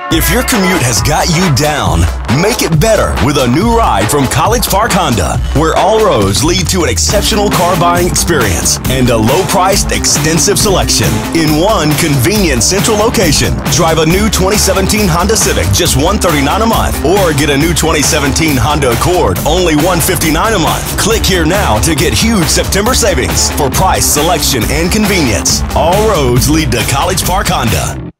If your commute has got you down, make it better with a new ride from College Park Honda, where all roads lead to an exceptional car buying experience and a low-priced, extensive selection in one convenient central location. Drive a new 2017 Honda Civic, just $139 a month, or get a new 2017 Honda Accord, only $159 a month. Click here now to get huge September savings for price, selection, and convenience. All roads lead to College Park Honda.